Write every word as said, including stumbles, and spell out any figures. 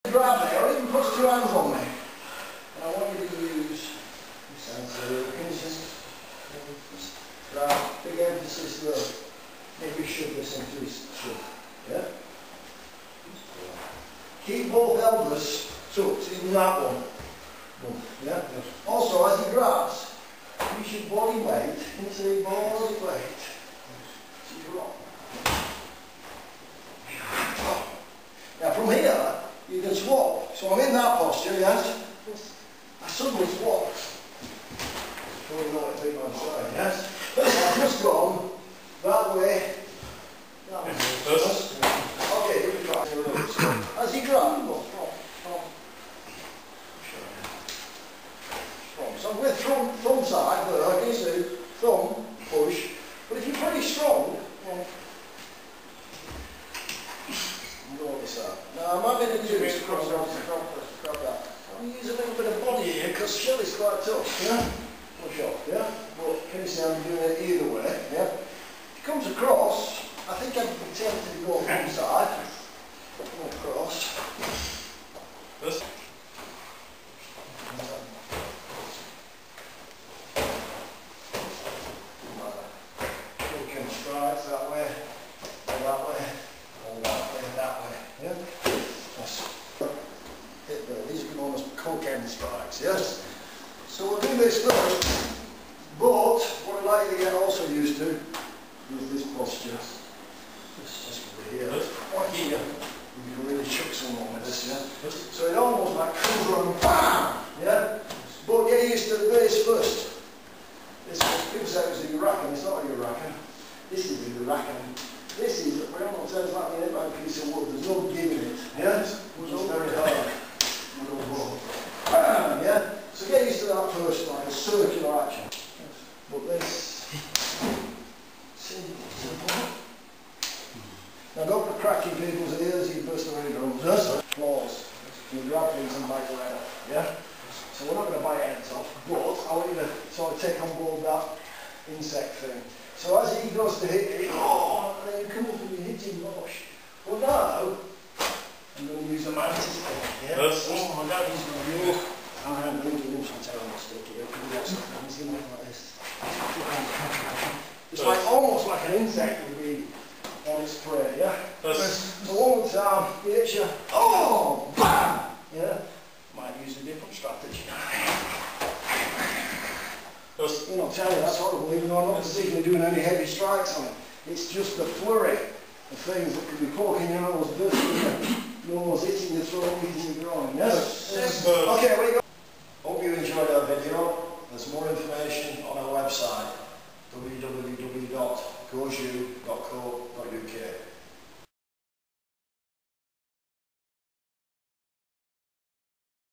Grab me, or even put two hands on me. And I want you to use your Sanseiru. Can you just grab, big emphasis there. Maybe shove this into his shove. Yeah? Keep both elbows tucked, even that one. Boom. Yeah? Also, as he grabs, use your body weight into your body weight. So drop. Now from here, you can swap. So I'm in that posture, yes? I suddenly swap. Sure you know what I'm saying, yes? I've just gone that way. That way. Okay, here we go. As he grabs, go from, from. From. So with thumb, thumb side, but like you see, thumb, push. But if you're pretty strong, well, notice that. Now, I'm having to do this across grab that. I'm use a little bit of body here because Shelly's quite tough, yeah? Push off, yeah? But can you see I'm doing it either way, yeah? If it comes across, I think I'd be tempted to go from side. Come across. This? Koken strikes that way, or that way, or that way, that way, yeah? That's it there. These are known as Koken strikes, yes? So we'll do this first, but what I'd like you to get also used to is this posture. This just over here, right here. You can really chuck someone with this, yeah? So it almost like comes around, bam! Yeah? But get used to the base first. This is, people say it was a Huracan, it's not a Huracan. This is a Huracan. This is, we don't know what it sounds like in a piece of wood, there's no giving it. Yeah? It's very hard. Bam! Yeah? So get used to that first, like a circular action. But this, simple. Now don't be cracking people's ears, you burst their eardrums. Yes? Claws. You grab things and bite your head off. Yeah? So we're not going to bite heads off, but I want you to sort of take on board that insect thing. So as he goes to hit it, oh, and then you come up and you hit him, gosh. Well now, I'm going to use the Mantis thing. Yeah? Yes. Oh my God, he's going to be I'm going to do some terrible stick here. He's in there like this. It's like almost like an insect would be on its prey, yeah? So one time, he hits you, oh, bam! Yeah? Might use a different strategy. Just, you know, tell you that's horrible, even though I'm not particularly doing any heavy strikes on it. It's just the flurry of things that could be poking your nose, bursting your nose, hitting your throat, hitting your groin. Yes? Yes. Okay, we go. Hope you enjoyed our video. There's more information on our website, w w w dot goju dot co dot u k.